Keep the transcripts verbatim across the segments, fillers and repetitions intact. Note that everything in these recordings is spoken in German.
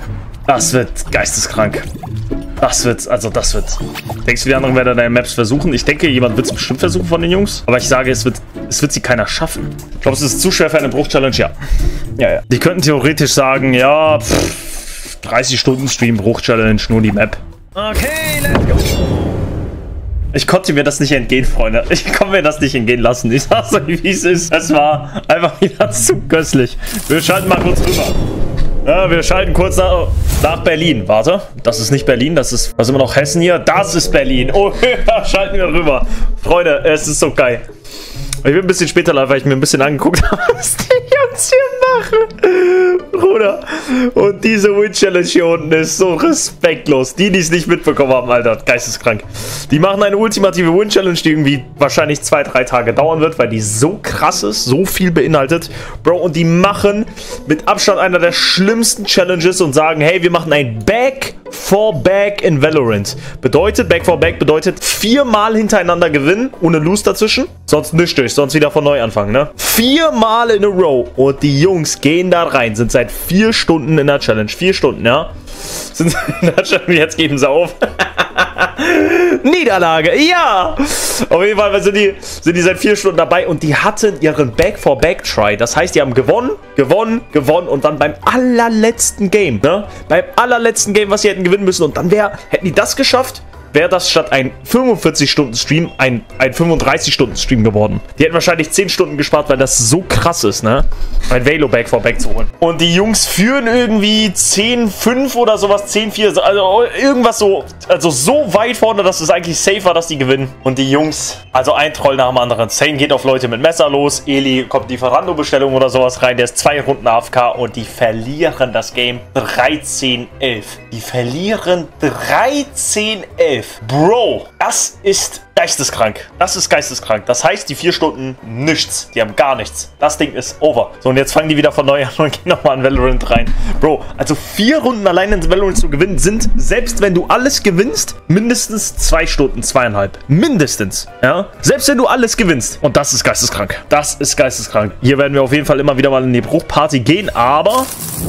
Das wird geisteskrank. Das wird, also das wird. Denkst du, die anderen werden deine Maps versuchen? Ich denke, jemand wird es bestimmt versuchen von den Jungs. Aber ich sage, es wird, es wird sie keiner schaffen. Ich glaube, es ist zu schwer für eine Bruch-Challenge, ja. Ja, ja. Die könnten theoretisch sagen, ja, pff, dreißig Stunden Stream, Bruch-Challenge, nur die Map. Okay, let's go. Ich konnte mir das nicht entgehen, Freunde. Ich konnte mir das nicht entgehen lassen. Ich sag's euch, wie es ist. Es war einfach wieder zu köstlich. Wir schalten mal kurz rüber. Ja, wir schalten kurz nach, nach Berlin. Warte, das ist nicht Berlin, das ist, was immer noch Hessen hier. Das ist Berlin. Oh, da schalten wir rüber. Freunde, es ist so geil. Ich bin ein bisschen später live, weil ich mir ein bisschen angeguckt habe, was die Jungs hier machen. Bruder. Und diese Win-Challenge hier unten ist so respektlos. Die, die es nicht mitbekommen haben, Alter, geisteskrank. Die machen eine ultimative Win-Challenge, die irgendwie wahrscheinlich zwei, drei Tage dauern wird, weil die so krass ist, so viel beinhaltet. Bro, und die machen mit Abstand einer der schlimmsten Challenges und sagen, hey, wir machen ein Back for Back in Valorant. Bedeutet, Back for Back bedeutet viermal hintereinander gewinnen, ohne Lose dazwischen. Sonst nicht durch, sonst wieder von neu anfangen, ne? Viermal in a row. Und die Jungs gehen da rein, sind seit vier Stunden in der Challenge. Vier Stunden, ja? Sind in der Challenge, jetzt geben sie auf. Niederlage, ja! Auf jeden Fall sind die, sind die seit vier Stunden dabei und die hatten ihren Back-for-Back-Try. Das heißt, die haben gewonnen, gewonnen, gewonnen und dann beim allerletzten Game, ne? Beim allerletzten Game, was sie hätten gewinnen müssen und dann wär, hätten die das geschafft, wäre das statt ein fünfundvierzig Stunden Stream ein, ein fünfunddreißig Stunden Stream geworden. Die hätten wahrscheinlich zehn Stunden gespart, weil das so krass ist, ne? Ein Velo Back for Back zu holen. Und die Jungs führen irgendwie zehn fünf oder sowas, zehn vier, also irgendwas so, also so weit vorne, dass es eigentlich safe war, dass die gewinnen. Und die Jungs, also ein Troll nach dem anderen. Zane geht auf Leute mit Messer los, Eli kommt Lieferando-Bestellung oder sowas rein, der ist zwei Runden A F K und die verlieren das Game dreizehn elf. Die verlieren dreizehn elf. Bro, das ist geisteskrank. Das ist geisteskrank. Das heißt, die vier Stunden nichts. Die haben gar nichts. Das Ding ist over. So, und jetzt fangen die wieder von neu an und gehen nochmal in Valorant rein. Bro, also vier Runden allein in Valorant zu gewinnen sind, selbst wenn du alles gewinnst, mindestens zwei Stunden, zweieinhalb. Mindestens. Ja? Selbst wenn du alles gewinnst. Und das ist geisteskrank. Das ist geisteskrank. Hier werden wir auf jeden Fall immer wieder mal in die Bruchparty gehen, aber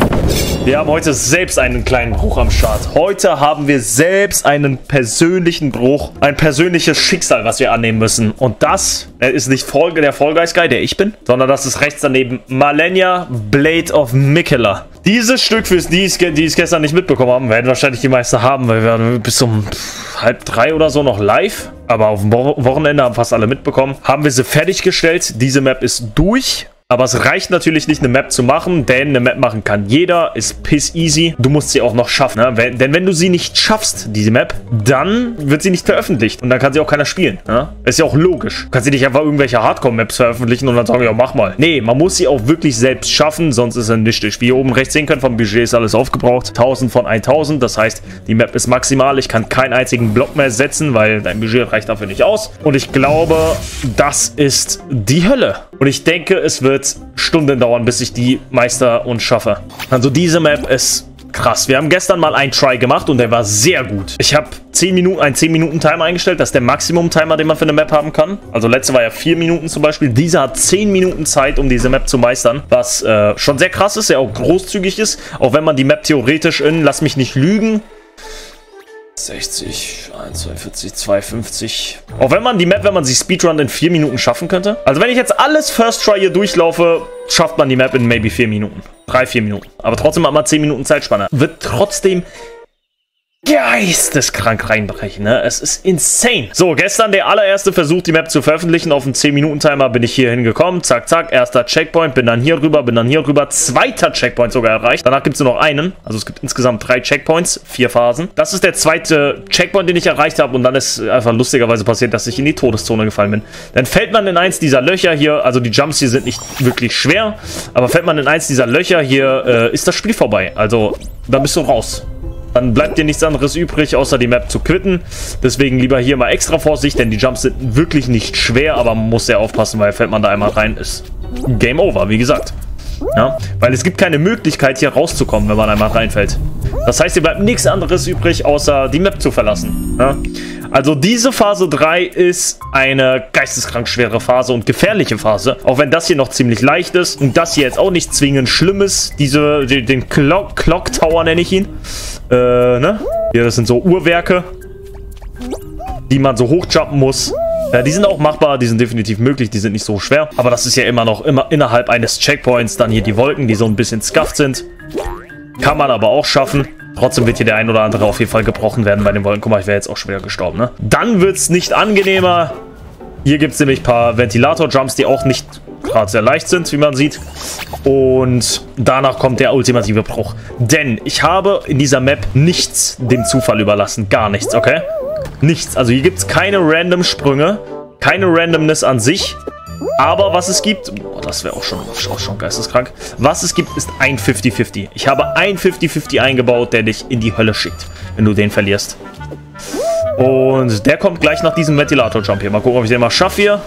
wir haben heute selbst einen kleinen Bruch am Start. Heute haben wir selbst einen persönlichen Bruch. Ein persönliches Schicksal, was wir annehmen müssen. Und das ist nicht Fall, der Fall Guys Guy, der ich bin, sondern das ist rechts daneben Malenia Blade of Miquella. Dieses Stück, fürs die es die es gestern nicht mitbekommen haben, werden wahrscheinlich die meisten haben, weil wir bis um halb drei oder so noch live, aber auf dem Wochenende haben fast alle mitbekommen, haben wir sie fertiggestellt. Diese Map ist durch. Aber es reicht natürlich nicht, eine Map zu machen, denn eine Map machen kann jeder, ist piss easy. Du musst sie auch noch schaffen, ne? Wenn, denn wenn du sie nicht schaffst, diese Map, dann wird sie nicht veröffentlicht und dann kann sie auch keiner spielen, ne? Ist ja auch logisch. Du kannst sie nicht einfach irgendwelche Hardcore-Maps veröffentlichen und dann sagen, ja, mach mal. Nee, man muss sie auch wirklich selbst schaffen, sonst ist er nichtig. Wie ihr oben rechts sehen könnt, vom Budget ist alles aufgebraucht. tausend von tausend, das heißt, die Map ist maximal. Ich kann keinen einzigen Block mehr setzen, weil dein Budget reicht dafür nicht aus. Und ich glaube, das ist die Hölle. Und ich denke, es wird Stunden dauern, bis ich die meister und schaffe. Also diese Map ist krass. Wir haben gestern mal einen Try gemacht und der war sehr gut. Ich habe zehn Minuten, einen zehn Minuten Timer eingestellt. Das ist der Maximum-Timer, den man für eine Map haben kann. Also letzte war ja vier Minuten zum Beispiel. Dieser hat zehn Minuten Zeit, um diese Map zu meistern. Was äh, schon sehr krass ist, sehr auch großzügig ist. Auch wenn man die Map theoretisch in, lass mich nicht lügen, sechzig, einundvierzig, zweihundertfünfzig. Auch wenn man die Map, wenn man sie Speedrun in vier Minuten schaffen könnte. Also wenn ich jetzt alles First Try hier durchlaufe, schafft man die Map in maybe vier Minuten. drei, vier Minuten. Aber trotzdem hat man zehn Minuten Zeitspanne. Wird trotzdem geisteskrank reinbrechen, ne? Es ist insane. So, gestern der allererste Versuch, die Map zu veröffentlichen. Auf einen zehn Minuten Timer bin ich hier hingekommen. Zack, zack. Erster Checkpoint. Bin dann hier rüber, bin dann hier rüber. Zweiter Checkpoint sogar erreicht. Danach gibt es nur noch einen. Also es gibt insgesamt drei Checkpoints. Vier Phasen. Das ist der zweite Checkpoint, den ich erreicht habe. Und dann ist einfach lustigerweise passiert, dass ich in die Todeszone gefallen bin. Dann fällt man in eins dieser Löcher hier. Also die Jumps hier sind nicht wirklich schwer. Aber fällt man in eins dieser Löcher hier, äh, ist das Spiel vorbei. Also, da bist du raus. Dann bleibt dir nichts anderes übrig, außer die Map zu quitten. Deswegen lieber hier mal extra Vorsicht, denn die Jumps sind wirklich nicht schwer, aber man muss sehr aufpassen, weil fällt man da einmal rein, ist Game Over, wie gesagt. Ja? Weil es gibt keine Möglichkeit, hier rauszukommen, wenn man einmal reinfällt. Das heißt, dir bleibt nichts anderes übrig, außer die Map zu verlassen. Ja? Also diese Phase drei ist eine geisteskrank schwere Phase und gefährliche Phase. Auch wenn das hier noch ziemlich leicht ist und das hier jetzt auch nicht zwingend schlimm ist. Diese, den Clock, Clock Tower nenne ich ihn. Äh, ne? Hier, das sind so Uhrwerke, die man so hochjumpen muss. Ja, die sind auch machbar, die sind definitiv möglich, die sind nicht so schwer. Aber das ist ja immer noch immer innerhalb eines Checkpoints. Dann hier die Wolken, die so ein bisschen scuffed sind. Kann man aber auch schaffen. Trotzdem wird hier der ein oder andere auf jeden Fall gebrochen werden bei den Wolken. Guck mal, ich wäre jetzt auch schon wieder gestorben, ne? Dann wird es nicht angenehmer. Hier gibt es nämlich ein paar Ventilator-Jumps, die auch nicht gerade sehr leicht sind, wie man sieht. Und danach kommt der ultimative Bruch. Denn ich habe in dieser Map nichts dem Zufall überlassen. Gar nichts, okay? Nichts. Also hier gibt es keine random Sprünge. Keine Randomness an sich. Aber was es gibt, oh, das wäre auch schon, auch schon geisteskrank. Was es gibt, ist ein fünfzig fünfzig. Ich habe ein fünfzig fünfzig eingebaut, der dich in die Hölle schickt, wenn du den verlierst. Und der kommt gleich nach diesem Ventilator-Jump hier. Mal gucken, ob ich den mal schaffe hier.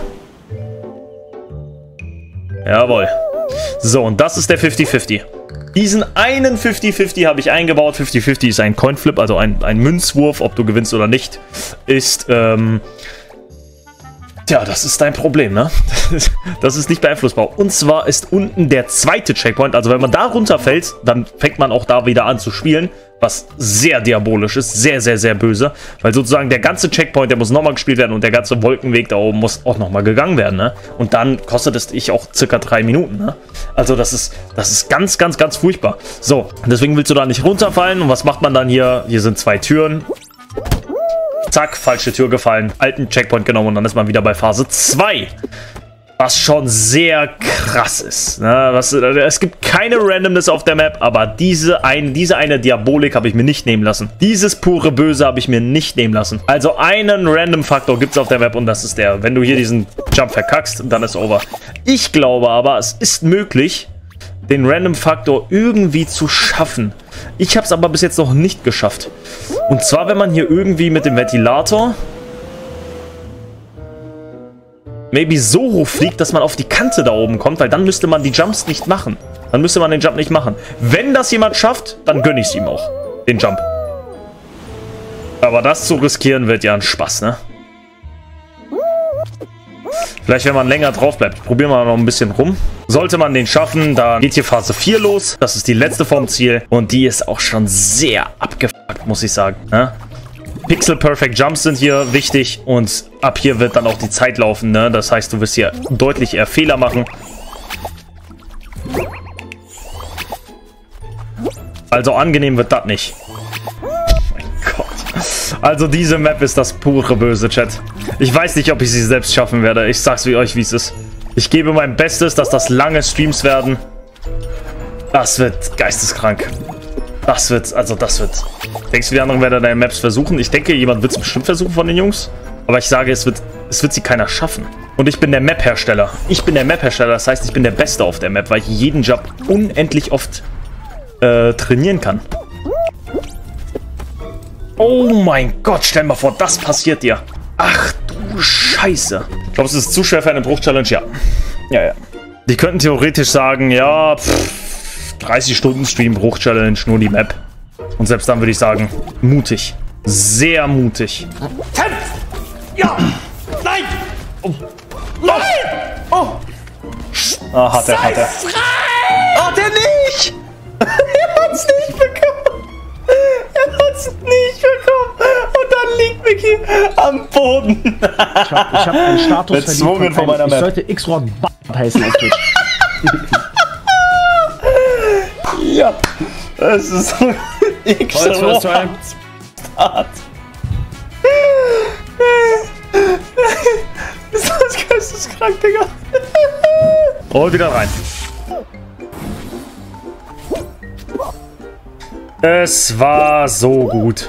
Jawohl. So, und das ist der fünfzig fünfzig. Diesen einen fünfzig fünfzig habe ich eingebaut. fünfzig fünfzig ist ein Coinflip, also ein, ein Münzwurf, ob du gewinnst oder nicht. Ist, ähm... Tja, das ist dein Problem, ne? Das ist nicht beeinflussbar. Und zwar ist unten der zweite Checkpoint. Also wenn man da runterfällt, dann fängt man auch da wieder an zu spielen. Was sehr diabolisch ist. Sehr, sehr, sehr böse. Weil sozusagen der ganze Checkpoint, der muss nochmal gespielt werden. Und der ganze Wolkenweg da oben muss auch nochmal gegangen werden, ne? Und dann kostet es dich auch circa drei Minuten, ne? Also das ist, das ist ganz, ganz, ganz furchtbar. So, deswegen willst du da nicht runterfallen. Und was macht man dann hier? Hier sind zwei Türen. Zack, falsche Tür gefallen, alten Checkpoint genommen und dann ist man wieder bei Phase zwei. Was schon sehr krass ist. Ne? Was, es gibt keine Randomness auf der Map, aber diese, ein, diese eine Diabolik habe ich mir nicht nehmen lassen. Dieses pure Böse habe ich mir nicht nehmen lassen. Also einen Random-Faktor gibt es auf der Map und das ist der. Wenn du hier diesen Jump verkackst, dann ist over. Ich glaube aber, es ist möglich, den Random-Faktor irgendwie zu schaffen. Ich habe es aber bis jetzt noch nicht geschafft. Und zwar, wenn man hier irgendwie mit dem Ventilator maybe so hoch fliegt, dass man auf die Kante da oben kommt, weil dann müsste man die Jumps nicht machen. Dann müsste man den Jump nicht machen. Wenn das jemand schafft, dann gönne ich es ihm auch. Den Jump. Aber das zu riskieren wird ja ein Spaß, ne? Vielleicht, wenn man länger drauf bleibt. Probieren wir noch ein bisschen rum. Sollte man den schaffen, dann geht hier Phase vier los. Das ist die letzte vom Ziel. Und die ist auch schon sehr abgefuckt, muss ich sagen. Ne? Pixel Perfect Jumps sind hier wichtig. Und ab hier wird dann auch die Zeit laufen. Ne? Das heißt, du wirst hier deutlich eher Fehler machen. Also angenehm wird das nicht. Also diese Map ist das pure Böse, Chat. Ich weiß nicht, ob ich sie selbst schaffen werde. Ich sag's wie euch, wie es ist. Ich gebe mein Bestes, dass das lange Streams werden. Das wird geisteskrank. Das wird, also das wird... Denkst du, die anderen werden deine Maps versuchen? Ich denke, jemand wird es bestimmt versuchen von den Jungs. Aber ich sage, es wird, es wird sie keiner schaffen. Und ich bin der Map-Hersteller. Ich bin der Map-Hersteller, das heißt, ich bin der Beste auf der Map, weil ich jeden Job unendlich oft äh, trainieren kann. Oh mein Gott, stell mal vor, das passiert dir. Ach du Scheiße. Glaubst du, es ist zu schwer für eine Bruch-Challenge? Ja. Ja, ja. Die könnten theoretisch sagen, ja, pff, dreißig Stunden Stream, Bruch-Challenge, nur die Map. Und selbst dann würde ich sagen, mutig. Sehr mutig. Kämpf! Ja! Nein! Oh. Nein! Oh! Ah, hat er, hat er. Hat er nicht! Er hat's nicht bekommen! Er hat's nicht bekommen! Und dann liegt Mickey am Boden! Ich hab, ich hab einen Status verdient von meiner Map. Ich sollte X-Rod heißen auf Twitch. Ja, das ist so X-Rod. Ist das geisteskrank, Digga? Und wieder rein. Es war so gut.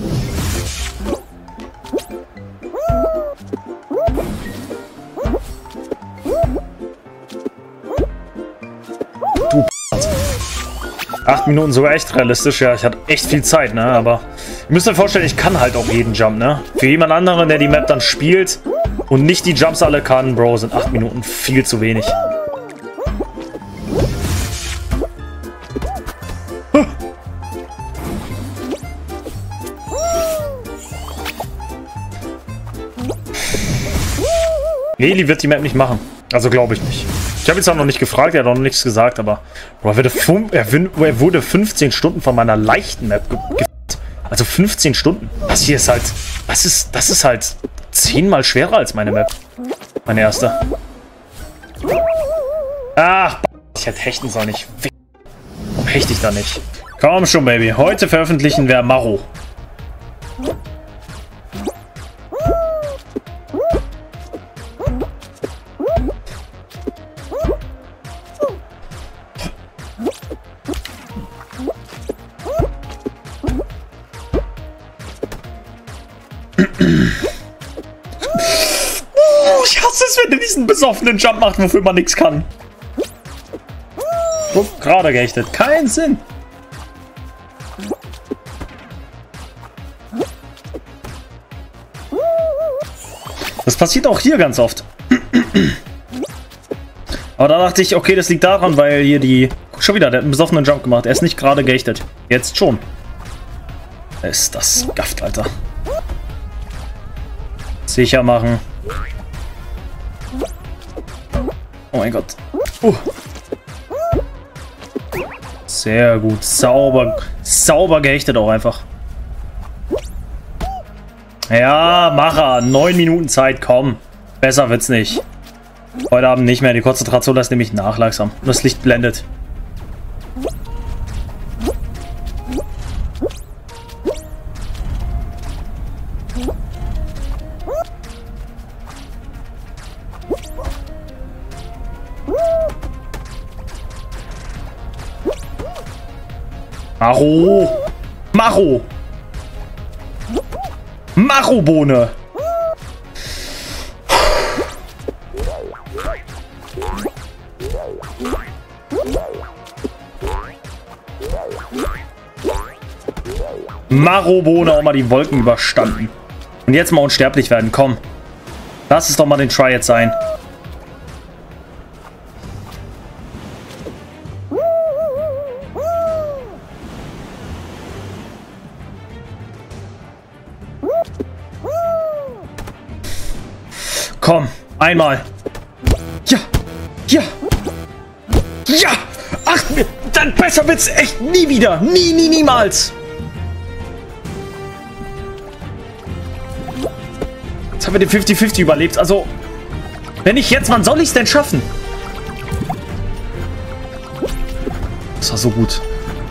Du Acht Minuten sogar echt realistisch. Ja, ich hatte echt viel Zeit, ne? Aber ihr müsst euch vorstellen, ich kann halt auch jeden Jump, ne? Für jemand anderen, der die Map dann spielt und nicht die Jumps alle kann, Bro, sind acht Minuten viel zu wenig. Eli wird die Map nicht machen. Also glaube ich nicht. Ich habe jetzt auch noch nicht gefragt, er hat auch noch nichts gesagt, aber Bro, er, wurde er, er wurde fünfzehn Stunden von meiner leichten Map ge ge Also fünfzehn Stunden. Das hier ist halt, das ist, das ist halt zehnmal schwerer als meine Map. Meine erste. Ach, ich hätte hechten sollen, nicht. Warum hechte ich da nicht? Komm schon, Baby. Heute veröffentlichen wir Maro. Ich hasse es, wenn er diesen besoffenen Jump macht, wofür man nichts kann. Guck, gerade gehechtet. Kein Sinn. Das passiert auch hier ganz oft. Aber da dachte ich, okay, das liegt daran, weil hier die... Guck schon wieder, der hat einen besoffenen Jump gemacht. Er ist nicht gerade gehechtet. Jetzt schon. Ist das gafft, Alter. Sicher machen. Oh mein Gott. Uh. Sehr gut. Sauber. Sauber gehechtet auch einfach. Ja, Macher. Neun Minuten Zeit. Komm. Besser wird's nicht. Heute Abend nicht mehr. Die Konzentration ist nämlich nachlangsam. Das Licht blendet. Maro! Maro! Maro-Bohne! Maro-Bohne auch mal die Wolken überstanden. Und jetzt mal unsterblich werden, komm. Lass es doch mal den Try jetzt sein. Komm, einmal. Ja, ja, ja. Ach, dann besser wird's echt nie wieder. Nie, nie, niemals. Jetzt haben wir den fünfzig fünfzig überlebt. Also, wenn nicht jetzt, wann soll ich es denn schaffen? Das war so gut.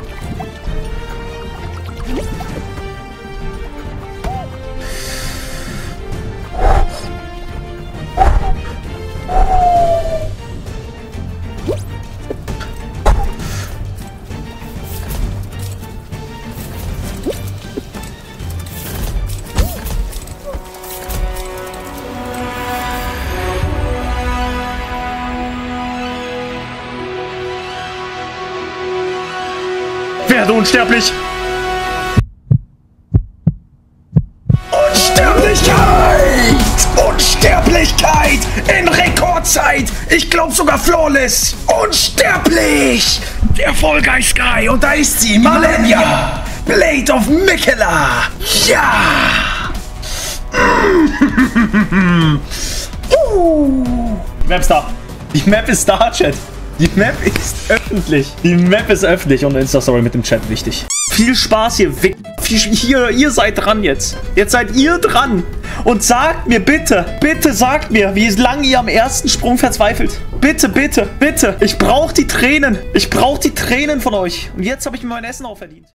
Werde unsterblich! Unsterblichkeit! Unsterblichkeit! In Rekordzeit! Ich glaube sogar flawless! Unsterblich! Der Fall Guy Sky! Und da ist sie! Malenia! Blade of Miquella! Ja! uh. Die Map ist da! Die Map ist da, Chat! Die Map ist öffentlich. Die Map ist öffentlich und Insta-Story mit dem Chat wichtig. Viel Spaß hier. Hier, ihr seid dran jetzt. Jetzt seid ihr dran. Und sagt mir bitte, bitte sagt mir, wie lange ihr am ersten Sprung verzweifelt. Bitte, bitte, bitte. Ich brauche die Tränen. Ich brauche die Tränen von euch. Und jetzt habe ich mir mein Essen auch verdient.